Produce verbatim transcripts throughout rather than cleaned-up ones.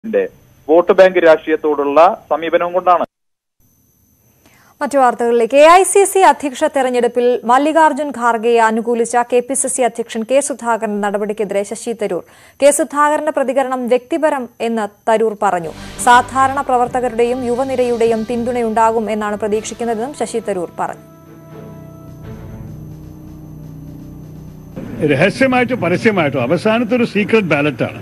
Vote bank രാഷ്ട്രീയത്തോടുള്ള സമീപനം കൊണ്ടാണ്. മറ്റു വാർത്തകളിലേക്ക്. എ ഐ സി സി അധ്യക്ഷ തെരഞ്ഞെടുപ്പിൽ മല്ലികാർജുൻ ഖാർഗെയെ അനുകൂലിച്ച കെ പി സി സി അധ്യക്ഷൻ കെ സുധാകരൻ നടപടിക്കെതിരെ ശശി തരൂർ. കെ സുധാകരന്റെ പ്രതികരണം വ്യക്തിപരം എന്ന് തരൂർ പറഞ്ഞു. സാധാരണ പ്രവർത്തകരുടെയും യുവനിരയുടെയും പിന്തുണയുണ്ടാകും എന്നാണ് പ്രതീക്ഷിക്കുന്നതെന്നും ശശി തരൂർ പറഞ്ഞു. രഹസ്യമായിട്ടോ പരസ്യമായിട്ടോ അവസാനത്തെ ഒരു സീക്രട്ട് ബാലറ്റാണ്.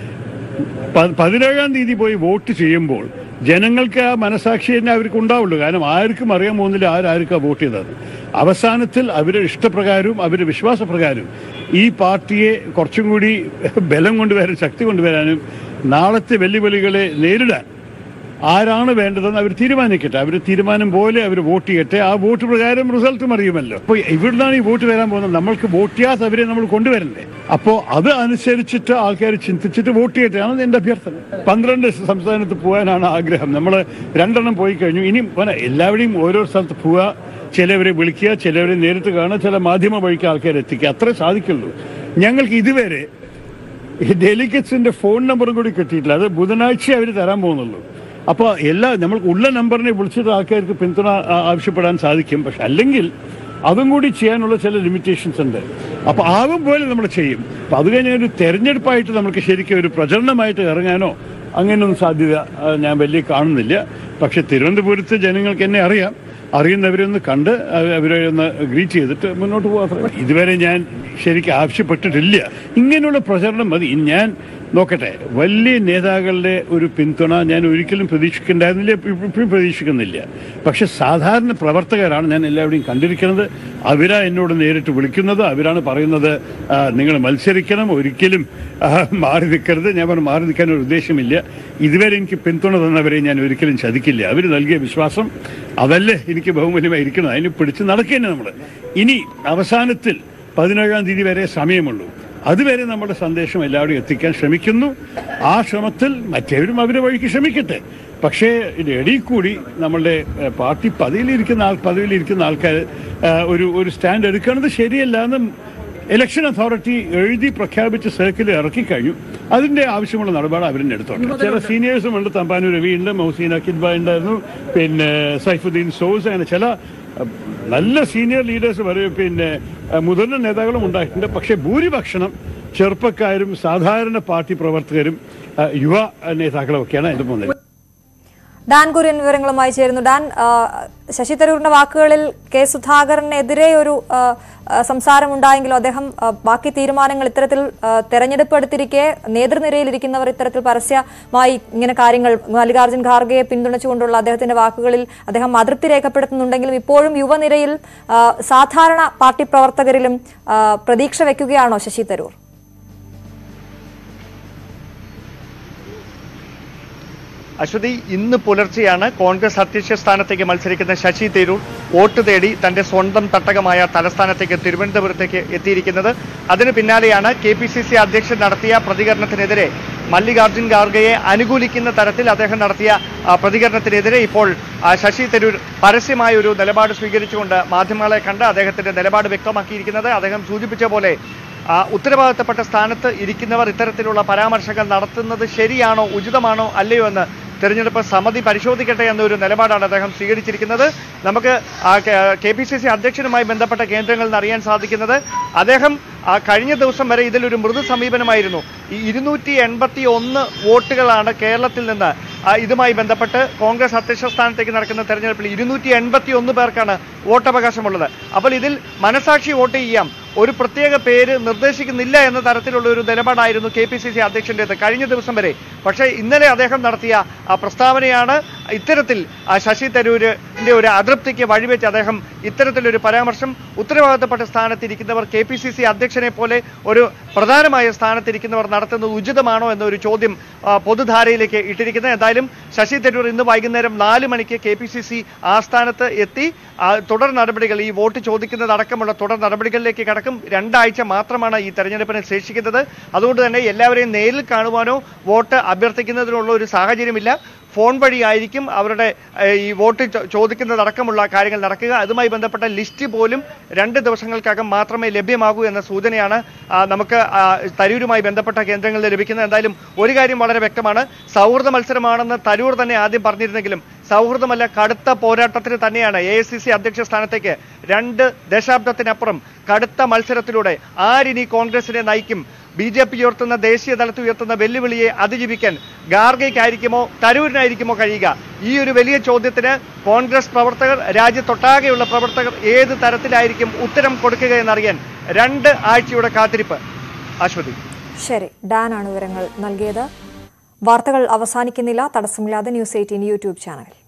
പതിനേഴാം തീയതി പോയി വോട്ട് ചെയ്യുമ്പോൾ ജനങ്ങൾക്ക് ആ മനസാക്ഷി തന്നെ അവർക്ക് ഉണ്ടാവുള്ളൂ. കാരണം ആർക്കും അറിയാൻ പോകുന്നില്ല ആരാർക്കാ വോട്ട് ചെയ്തത്. അവസാനത്തിൽ അവരുടെ ഇഷ്ടപ്രകാരവും അവരുടെ വിശ്വാസപ്രകാരവും ഈ പാർട്ടിയെ കുറച്ചും കൂടി ബലം കൊണ്ടുവരാനും ശക്തി കൊണ്ടുവരാനും നാളത്തെ വെല്ലുവിളികളെ നേരിടാൻ ആരാണ് വേണ്ടതെന്ന് അവർ തീരുമാനിക്കട്ടെ. അവർ തീരുമാനം പോലെ അവർ വോട്ട് ചെയ്യട്ടെ. ആ വോട്ട് പ്രകാരം റിസൾട്ടും അറിയുമല്ലോ. അപ്പോൾ ഇവിടുന്നാണ് ഈ വോട്ട് വരാൻ പോകുന്നത്. നമ്മൾക്ക് വോട്ട് ചെയ്യാത്ത അവരെ നമ്മൾ കൊണ്ടുവരണ്ടേ? അപ്പോൾ അത് അനുസരിച്ചിട്ട് ആൾക്കാർ ചിന്തിച്ചിട്ട് വോട്ട് ചെയ്യട്ടെയാണ് എൻ്റെ അഭ്യർത്ഥന. പന്ത്രണ്ട് സംസ്ഥാനത്ത് പോകാനാണ് ആഗ്രഹം. നമ്മൾ രണ്ടെണ്ണം പോയി കഴിഞ്ഞു. ഇനി എല്ലാവരെയും ഓരോ സ്ഥലത്ത് പോവുക, ചിലവരെ വിളിക്കുക, ചിലവരെ നേരിട്ട് കാണുക, ചില മാധ്യമ വഴിക്ക് ആൾക്കാരെ എത്തിക്കുക. അത്രേ സാധിക്കുള്ളൂ. ഞങ്ങൾക്ക് ഇതുവരെ ഈ ഡെലിഗറ്റ്സിന്റെ ഫോൺ നമ്പറും കൂടി കിട്ടിയിട്ടില്ല. അത് ബുധനാഴ്ച അവർ തരാൻ പോകുന്നുള്ളൂ. അപ്പോൾ എല്ലാ നമ്മൾക്ക് ഉള്ള നമ്പറിനെ വിളിച്ചിട്ട് ആൾക്കാർക്ക് പിന്തുണ ആവശ്യപ്പെടാൻ സാധിക്കും. പക്ഷെ അല്ലെങ്കിൽ അതും കൂടി ചെയ്യാനുള്ള ചില ലിമിറ്റേഷൻസ് ഉണ്ട്. അപ്പോൾ ആവും പോലെ നമ്മൾ ചെയ്യും. അപ്പോൾ അത് കഴിഞ്ഞ ഒരു തെരഞ്ഞെടുപ്പായിട്ട് നമുക്ക് ശരിക്കും ഒരു പ്രചരണമായിട്ട് ഇറങ്ങാനോ അങ്ങനെയൊന്നും സാധ്യത ഞാൻ വലിയ കാണുന്നില്ല. പക്ഷെ തിരുവനന്തപുരത്ത് ജനങ്ങൾക്ക് എന്നെ അറിയാം. അറിയുന്നവരെ ഒന്ന് കണ്ട് അവരെ ഒന്ന് ഗ്രീറ്റ് ചെയ്തിട്ട് മുന്നോട്ട് പോകാം. ഇതുവരെ ഞാൻ ശരിക്കും ആവശ്യപ്പെട്ടിട്ടില്ല. ഇങ്ങനെയുള്ള പ്രചരണം മതി. ഞാൻ നോക്കട്ടെ, വലിയ നേതാക്കളുടെ ഒരു പിന്തുണ ഞാൻ ഒരിക്കലും പ്രതീക്ഷിക്കുന്നുണ്ടായിരുന്നില്ല, ഇപ്പോഴും പ്രതീക്ഷിക്കുന്നില്ല. പക്ഷെ സാധാരണ പ്രവർത്തകരാണ് ഞാൻ എല്ലാവരുടെയും കണ്ടിരിക്കുന്നത്. അവരാ എന്നോട് നേരിട്ട് വിളിക്കുന്നത്. അവരാണ് പറയുന്നത് നിങ്ങൾ മത്സരിക്കണം, ഒരിക്കലും മാറി നിൽക്കരുത്. ഞാൻ പറഞ്ഞു മാറി നിൽക്കാൻ ഒരു ഉദ്ദേശമില്ല. ഇതുവരെ എനിക്ക് പിന്തുണ തന്നവരെ ഞാൻ ഒരിക്കലും ചതിക്കില്ല. അവർ നൽകിയ വിശ്വാസം അതല്ലേ എനിക്ക് ബഹുമൂല്യമായിരിക്കണം. അതിന് പിടിച്ച് നടക്കേണ്ടത് നമ്മൾ. ഇനി അവസാനത്തിൽ പതിനേഴാം തീയതി വരെ സമയമുള്ളൂ. അതുവരെ നമ്മുടെ സന്ദേശം എല്ലാവരും എത്തിക്കാൻ ശ്രമിക്കുന്നു. ആ ശ്രമത്തിൽ മറ്റേവരും അവരുടെ വഴിക്ക് ശ്രമിക്കട്ടെ. പക്ഷേ ഇടയിൽ കൂടി നമ്മളുടെ പാർട്ടി പദവിയിലിരിക്കുന്ന ആൾ പദവിയിലിരിക്കുന്ന ആൾക്കാർ ഒരു ഒരു സ്റ്റാൻഡ് എടുക്കുന്നത് ശരിയല്ല എന്ന് ഇലക്ഷൻ അതോറിറ്റി എഴുതി പ്രഖ്യാപിച്ച് സർക്കിൾ ഇറക്കിക്കഴിഞ്ഞു. അതിന്റെ ആവശ്യമുള്ള നടപടി അവരുടെ എടുത്തോട്ടെ. ചില സീനിയേഴ്സും ഉണ്ട്. തമ്പാനൂർ രവിയുണ്ട്, മൗസീന കിദ്ബ ഉണ്ടായിരുന്നു, പിന്നെ സൈഫുദ്ദീൻ സോസ്, അങ്ങനെ ചില നല്ല സീനിയർ ലീഡേഴ്സ് പറയും, പിന്നെ മുതിർന്ന നേതാക്കളും ഉണ്ടായിട്ടുണ്ട്. പക്ഷെ ഭൂരിപക്ഷണം ചെറുപ്പക്കാരും സാധാരണ പാർട്ടി പ്രവർത്തകരും യുവ നേതാക്കളും ഒക്കെയാണ് അതിന്റെ മുന്നിൽ. ഡാൻ കുര്യൻ വിവരങ്ങളുമായി ചേരുന്നു. ഡാൻ, ശശി തരൂരിന്റെ വാക്കുകളിൽ കെ സുധാകരനെതിരെ ഒരു സംസാരം ഉണ്ടായെങ്കിലും അദ്ദേഹം ബാക്കി തീരുമാനങ്ങൾ ഇത്തരത്തിൽ തെരഞ്ഞെടുപ്പ് എടുത്തിരിക്കെ നേതൃനിരയിലിരിക്കുന്നവർ ഇത്തരത്തിൽ പരസ്യമായി ഇങ്ങനെ കാര്യങ്ങൾ മല്ലികാർജുൻ ഖാർഗെയെ പിന്തുണച്ചുകൊണ്ടുള്ള അദ്ദേഹത്തിന്റെ വാക്കുകളിൽ അദ്ദേഹം അതൃപ്തി രേഖപ്പെടുത്തുന്നുണ്ടെങ്കിലും ഇപ്പോഴും യുവനിരയിൽ സാധാരണ പാർട്ടി പ്രവർത്തകരിലും പ്രതീക്ഷ വെക്കുകയാണോ ശശി തരൂർ? അശ്വതി, ഇന്ന് പുലർച്ചെയാണ് കോൺഗ്രസ് അധ്യക്ഷ സ്ഥാനത്തേക്ക് മത്സരിക്കുന്ന ശശി തരൂർ വോട്ട് തേടി തന്റെ സ്വന്തം തട്ടകമായ തലസ്ഥാനത്തേക്ക് തിരുവനന്തപുരത്തേക്ക് എത്തിയിരിക്കുന്നത്. അതിനു പിന്നാലെയാണ് കെ പി സി സി അധ്യക്ഷൻ നടത്തിയ പ്രതികരണത്തിനെതിരെ, മല്ലികാർജുൻ ഖാർഗെയെ അനുകൂലിക്കുന്ന തരത്തിൽ അദ്ദേഹം നടത്തിയ പ്രതികരണത്തിനെതിരെ ഇപ്പോൾ ശശി തരൂർ പരസ്യമായ ഒരു നിലപാട് സ്വീകരിച്ചുകൊണ്ട് മാധ്യമങ്ങളെ കണ്ട് അദ്ദേഹത്തിന്റെ നിലപാട് വ്യക്തമാക്കിയിരിക്കുന്നത്. അദ്ദേഹം സൂചിപ്പിച്ച പോലെ ഉത്തരവാദിത്തപ്പെട്ട സ്ഥാനത്ത് ഇരിക്കുന്നവർ ഇത്തരത്തിലുള്ള പരാമർശങ്ങൾ നടത്തുന്നത് ശരിയാണോ, ഉചിതമാണോ അല്ലയോ എന്ന് തെരഞ്ഞെടുപ്പ് സമിതി പരിശോധിക്കട്ടെ എന്നൊരു നിലപാടാണ് അദ്ദേഹം സ്വീകരിച്ചിരിക്കുന്നത്. നമുക്ക് കെ പി സി സി അധ്യക്ഷനുമായി ബന്ധപ്പെട്ട കേന്ദ്രങ്ങളിൽ നിന്ന് അറിയാൻ സാധിക്കുന്നത് അദ്ദേഹം കഴിഞ്ഞ ദിവസം വരെ ഇതിലൊരു മൃദു സമീപനമായിരുന്നു. ഈ ഇരുന്നൂറ്റി എൺപത്തി ഒന്ന് വോട്ടുകളാണ് കേരളത്തിൽ നിന്ന് ഇതുമായി ബന്ധപ്പെട്ട് കോൺഗ്രസ് അധ്യക്ഷ സ്ഥാനത്തേക്ക് നടക്കുന്ന തെരഞ്ഞെടുപ്പിൽ ഇരുന്നൂറ്റി എൺപത്തി ഒന്ന് പേർക്കാണ് വോട്ടവകാശമുള്ളത്. അപ്പോൾ ഇതിൽ മനസാക്ഷി വോട്ട് ചെയ്യാം, ഒരു പ്രത്യേക പേര് നിർദ്ദേശിക്കുന്നില്ല എന്ന തരത്തിലുള്ള ഒരു നിലപാടായിരുന്നു കെ പി സി സി അധ്യക്ഷൻ്റേത് കഴിഞ്ഞ ദിവസം വരെ. പക്ഷേ ഇന്നലെ അദ്ദേഹം നടത്തിയ ആ പ്രസ്താവനയാണ് ഇത്തരത്തിൽ ശശി തരൂരിന്റെ ഒരു അതൃപ്തിക്ക് വഴിവെച്ച് അദ്ദേഹം ഇത്തരത്തിലൊരു പരാമർശം ഉത്തരവാദിത്തപ്പെട്ട സ്ഥാനത്തിരിക്കുന്നവർ കെ പി സി സി അധ്യക്ഷനെ പോലെ ഒരു പ്രധാനമായ സ്ഥാനത്തിരിക്കുന്നവർ നടത്തുന്നത് ഉചിതമാണോ എന്നൊരു ചോദ്യം പൊതുധാരയിലേക്ക് ഇട്ടിരിക്കുന്നത്. എന്തായാലും ശശി തരൂർ ഇന്ന് വൈകുന്നേരം നാല് മണിക്ക് കെ പി സി സി ആസ്ഥാനത്ത് എത്തി തുടർ നടപടികൾ, ഈ വോട്ട് ചോദിക്കുന്നതടക്കമുള്ള തുടർ നടപടികളിലേക്ക് കടക്കും. നടക്കും. രണ്ടാഴ്ച മാത്രമാണ് ഈ തെരഞ്ഞെടുപ്പിന് ശേഷിക്കുന്നത്. അതുകൊണ്ട് തന്നെ എല്ലാവരെയും നേരിൽ കാണുവാനോ വോട്ട് അഭ്യർത്ഥിക്കുന്നതിനുള്ള ഒരു സാഹചര്യമില്ല. ഫോൺ വഴിയായിരിക്കും അവരുടെ ഈ വോട്ട് ചോദിക്കുന്നതടക്കമുള്ള കാര്യങ്ങൾ നടക്കുക. അതുമായി ബന്ധപ്പെട്ട ലിസ്റ്റ് പോലും രണ്ട് ദിവസങ്ങൾക്കകം മാത്രമേ ലഭ്യമാകൂ എന്ന സൂചനയാണ് നമുക്ക് തരൂരുമായി ബന്ധപ്പെട്ട കേന്ദ്രങ്ങളിൽ ലഭിക്കുന്നത്. എന്തായാലും ഒരു കാര്യം വളരെ വ്യക്തമാണ്, സൗഹൃദ മത്സരമാണെന്ന് തരൂർ തന്നെ ആദ്യം പറഞ്ഞിരുന്നെങ്കിലും സൗഹൃദമല്ല, കടുത്ത പോരാട്ടത്തിന് തന്നെയാണ് എ ഐ സി സി അധ്യക്ഷ സ്ഥാനത്തേക്ക് രണ്ട് ദശാബ്ദത്തിനപ്പുറം കടുത്ത മത്സരത്തിലൂടെ ആരിനി കോൺഗ്രസിനെ നയിക്കും? ബി ജെ പി ഉയർത്തുന്ന ദേശീയ തലത്തിൽ ഉയർത്തുന്ന വെല്ലുവിളിയെ അതിജീവിക്കാൻ ഖാർഗെയ്ക്കായിരിക്കുമോ തരൂരിനായിരിക്കുമോ കഴിയുക? ഈ ഒരു വലിയ ചോദ്യത്തിന് കോൺഗ്രസ് പ്രവർത്തകർ, രാജ്യത്തൊട്ടാകെയുള്ള പ്രവർത്തകർ ഏത് തരത്തിലായിരിക്കും ഉത്തരം കൊടുക്കുക എന്നറിയാൻ രണ്ട് ആഴ്ചയുടെ കാത്തിരിപ്പ്. അശ്വതി. ശരി, ഡാനാണ് വിവരങ്ങൾ നൽകിയത്. വാർത്തകൾ അവസാനിക്കുന്നില്ല. തടസ്സമില്ലാതെ ന്യൂസ് എയ്റ്റീൻ യൂട്യൂബ് ചാനൽ.